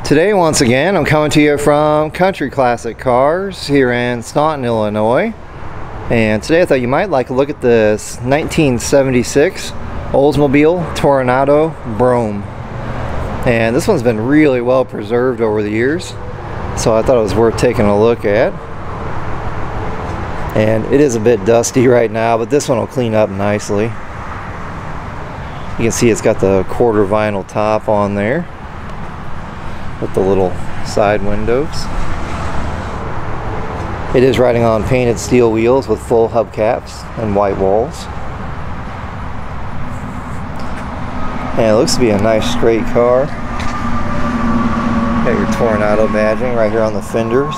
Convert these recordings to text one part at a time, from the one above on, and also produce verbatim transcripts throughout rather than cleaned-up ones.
Today, once again, I'm coming to you from Country Classic Cars here in Staunton, Illinois. And today I thought you might like a look at this nineteen seventy-six Oldsmobile Toronado Brougham. And this one's been really well preserved over the years, so I thought it was worth taking a look at. And it is a bit dusty right now, but this one will clean up nicely. You can see it's got the quarter vinyl top on there with the little side windows. It is riding on painted steel wheels with full hubcaps and white walls. And it looks to be a nice straight car. Got your Toronado badging right here on the fenders.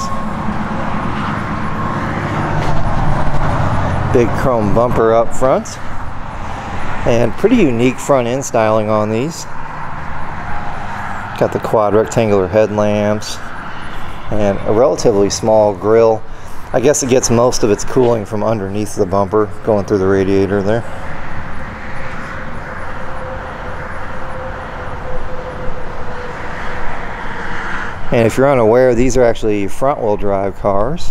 Big chrome bumper up front. And pretty unique front end styling on these. Got the quad rectangular headlamps and a relatively small grille. I guess it gets most of its cooling from underneath the bumper going through the radiator there. And if you're unaware, these are actually front-wheel drive cars,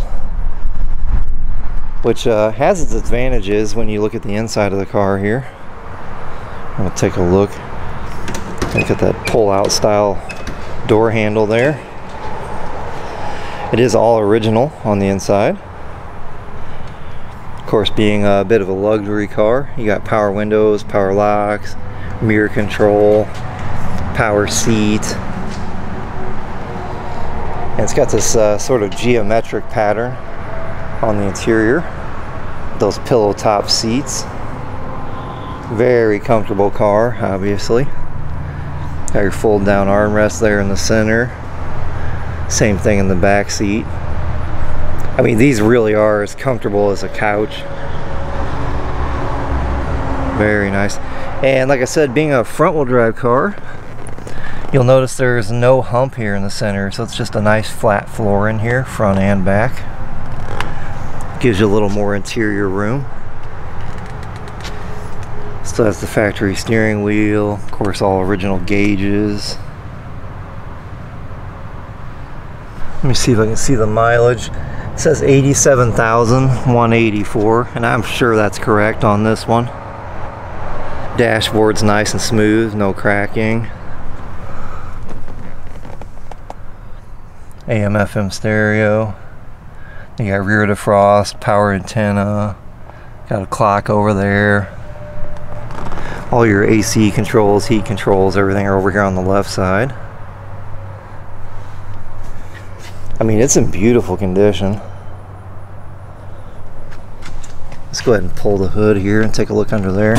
which uh, has its advantages when you look at the inside of the car here. I'm going to take a look. Look at that pull-out style door handle there. It is all original on the inside. Of course, being a bit of a luxury car, you got power windows, power locks, mirror control, power seat. And it's got this uh, sort of geometric pattern on the interior. Those pillow top seats. Very comfortable car, obviously. Got your fold down armrest there in the center. Same thing in the back seat. I mean, these really are as comfortable as a couch. Very nice. And like I said, being a front wheel drive car, you'll notice there's no hump here in the center, so it's just a nice flat floor in here, front and back. Gives you a little more interior room. Still has the factory steering wheel, of course all original gauges. Let me see if I can see the mileage. It says eighty-seven thousand one hundred eighty-four, and I'm sure that's correct on this one. Dashboard's nice and smooth, no cracking. A M F M stereo. You got rear defrost, power antenna, got a clock over there. All your A C controls, heat controls, everything are over here on the left side. I mean, it's in beautiful condition. Let's go ahead and pull the hood here and take a look under there.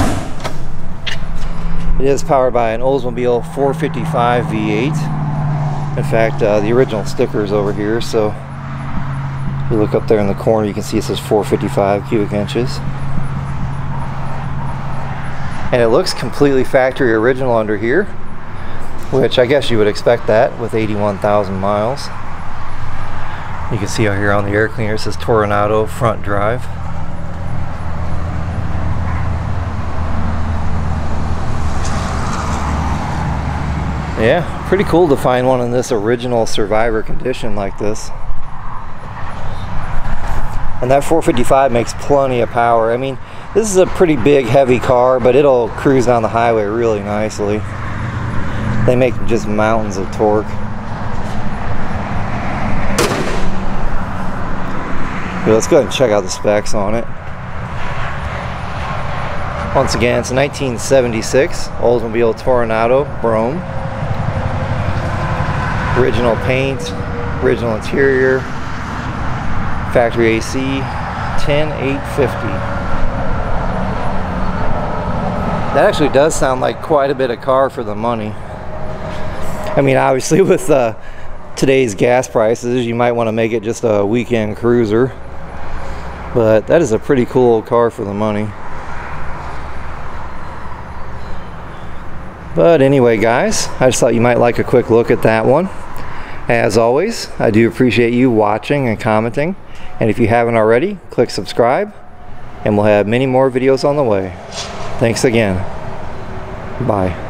It is powered by an Oldsmobile four fifty-five V eight. In fact, uh, the original sticker is over here, so you look up there in the corner, you can see it says four fifty-five cubic inches. And it looks completely factory original under here, which I guess you would expect that with eighty-one thousand miles. You can see out here on the air cleaner it says Toronado front drive. Yeah, pretty cool to find one in this original survivor condition like this. And that four fifty-five makes plenty of power. I mean, this is a pretty big, heavy car, but it'll cruise down the highway really nicely. They make just mountains of torque. But let's go ahead and check out the specs on it. Once again, it's a nineteen seventy-six Oldsmobile Toronado Brougham. Original paint, original interior, factory A C, ten eight fifty. That actually does sound like quite a bit of car for the money. I mean, obviously with uh, today's gas prices, you might want to make it just a weekend cruiser. But that is a pretty cool car for the money. But anyway, guys, I just thought you might like a quick look at that one. As always, I do appreciate you watching and commenting. And if you haven't already, click subscribe, and we'll have many more videos on the way. Thanks again. Bye.